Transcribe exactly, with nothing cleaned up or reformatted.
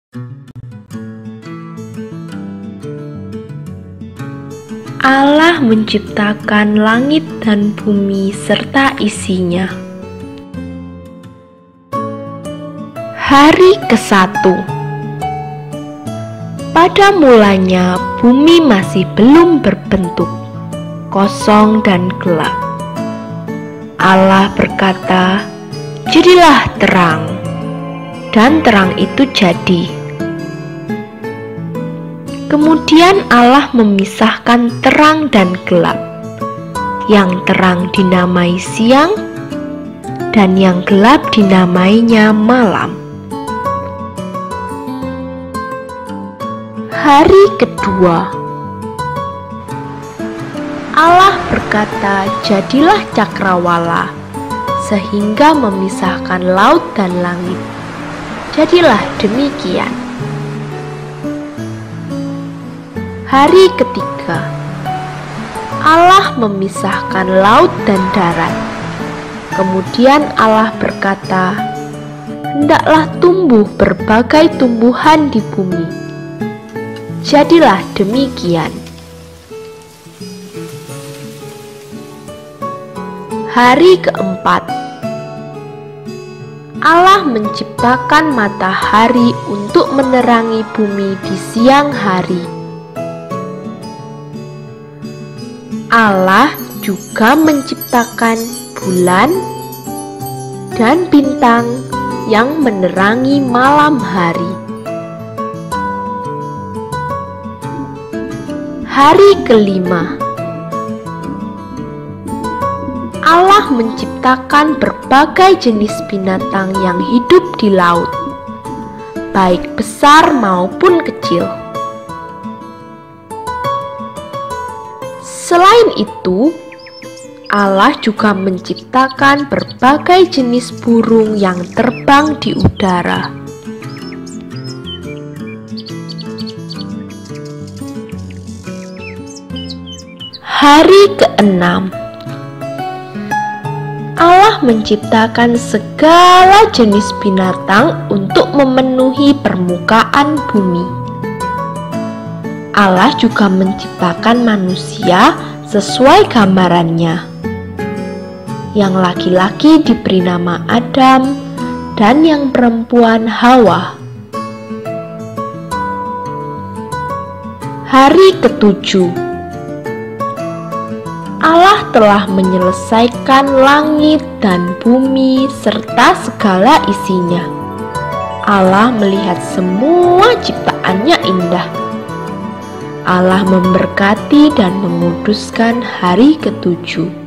Allah menciptakan langit dan bumi serta isinya. Hari kesatu. Pada mulanya bumi masih belum berbentuk, kosong dan gelap. Allah berkata, "Jadilah terang," dan terang itu jadi. Kemudian Allah memisahkan terang dan gelap. Yang terang dinamai siang, dan yang gelap dinamainya malam. Hari kedua. Allah berkata, "Jadilah cakrawala," sehingga memisahkan laut dan langit. Jadilah demikian. Hari ketiga. Allah memisahkan laut dan darat. Kemudian Allah berkata, "Hendaklah tumbuh berbagai tumbuhan di bumi." Jadilah demikian. Hari keempat. Allah menciptakan matahari untuk menerangi bumi di siang hari. Allah juga menciptakan bulan dan bintang yang menerangi malam hari. Hari kelima. Allah menciptakan berbagai jenis binatang yang hidup di laut, baik besar maupun kecil. Selain itu, Allah juga menciptakan berbagai jenis burung yang terbang di udara. Hari keenam. Allah menciptakan segala jenis binatang untuk memenuhi permukaan bumi. Allah juga menciptakan manusia sesuai gambarannya. Yang laki-laki diberi nama Adam dan yang perempuan Hawa. Hari ketujuh. Allah telah menyelesaikan langit dan bumi serta segala isinya. Allah melihat semua ciptaannya indah. Allah memberkati dan menguduskan hari ketujuh.